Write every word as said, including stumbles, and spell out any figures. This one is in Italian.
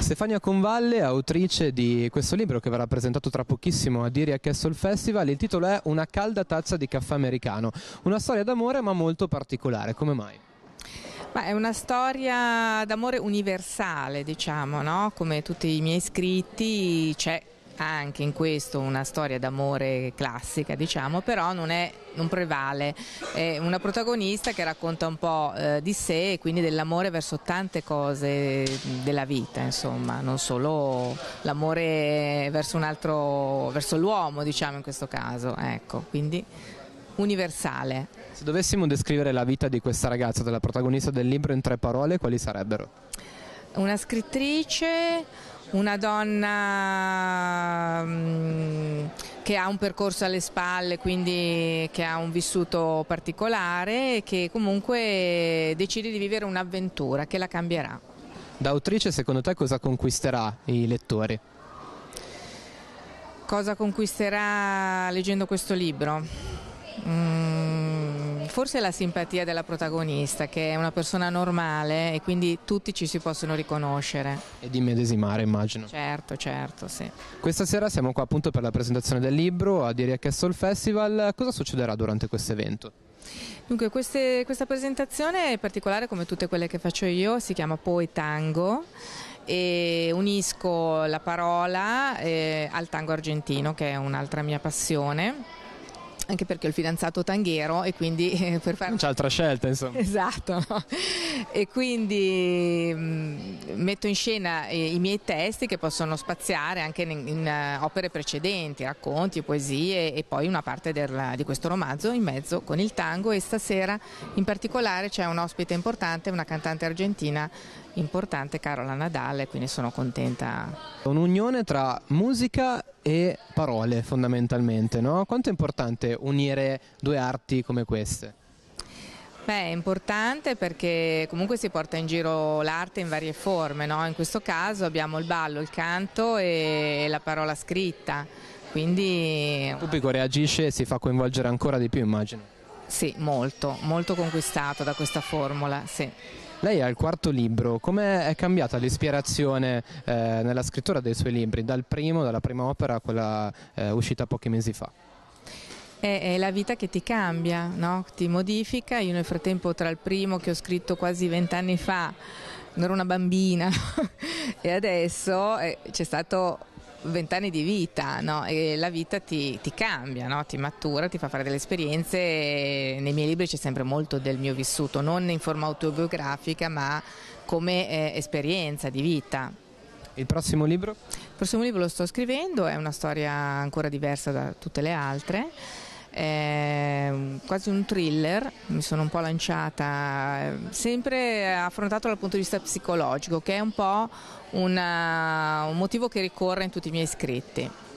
Stefania Convalle, autrice di questo libro che verrà presentato tra pochissimo a Dirichlet Castle Festival. Il titolo è Una calda tazza di caffè americano, una storia d'amore ma molto particolare. Come mai? Ma è una storia d'amore universale, diciamo, no? Come tutti i miei scritti c'è anche in questo una storia d'amore classica, diciamo, però non, è, non prevale. È una protagonista che racconta un po' eh, di sé e quindi dell'amore verso tante cose della vita, insomma, non solo l'amore verso un altro, verso l'uomo, diciamo in questo caso, ecco, quindi universale. Se dovessimo descrivere la vita di questa ragazza, della protagonista del libro, in tre parole, quali sarebbero? Una scrittrice, una donna mh, che ha un percorso alle spalle, quindi che ha un vissuto particolare e che comunque decide di vivere un'avventura che la cambierà. Da autrice, secondo te, cosa conquisterà i lettori? Cosa conquisterà leggendo questo libro? Mm, forse la simpatia della protagonista, che è una persona normale e quindi tutti ci si possono riconoscere. E di medesimare, immagino. Certo, certo, sì. Questa sera siamo qua appunto per la presentazione del libro a Dirichlet Castle Festival. Cosa succederà durante questo evento? Dunque, queste, questa presentazione è particolare come tutte quelle che faccio io, si chiama Poetango e unisco la parola eh, al tango argentino, che è un'altra mia passione. Anche perché ho il fidanzato tanghero e quindi eh, per fare... Non c'è altra scelta, insomma. Esatto, no? E quindi mh, metto in scena eh, i miei testi che possono spaziare anche in, in uh, opere precedenti, racconti, poesie e poi una parte del, di questo romanzo in mezzo con il tango, e stasera in particolare c'è un ospite importante, una cantante argentina importante, Carola Nadal, quindi sono contenta. Un'unione tra musica e parole fondamentalmente, no? Quanto è importante unire due arti come queste? Beh, è importante perché comunque si porta in giro l'arte in varie forme, no? In questo caso abbiamo il ballo, il canto e la parola scritta, quindi... Il pubblico reagisce e si fa coinvolgere ancora di più, immagino. Sì, molto, molto conquistato da questa formula, sì. Lei ha il quarto libro, come è cambiata l'ispirazione eh, nella scrittura dei suoi libri, dal primo, dalla prima opera a quella eh, uscita pochi mesi fa? È, è la vita che ti cambia, no? Ti modifica. Io nel frattempo, tra il primo che ho scritto quasi vent'anni fa, non ero una bambina, e adesso eh, c'è stato vent'anni di vita, no? E la vita ti, ti cambia, no? Ti matura, ti fa fare delle esperienze. E nei miei libri c'è sempre molto del mio vissuto, non in forma autobiografica ma come eh, esperienza di vita. Il prossimo libro? Il prossimo libro lo sto scrivendo, è una storia ancora diversa da tutte le altre, è quasi un thriller, mi sono un po' lanciata, sempre affrontato dal punto di vista psicologico, che è un po' una, un motivo che ricorre in tutti i miei scritti.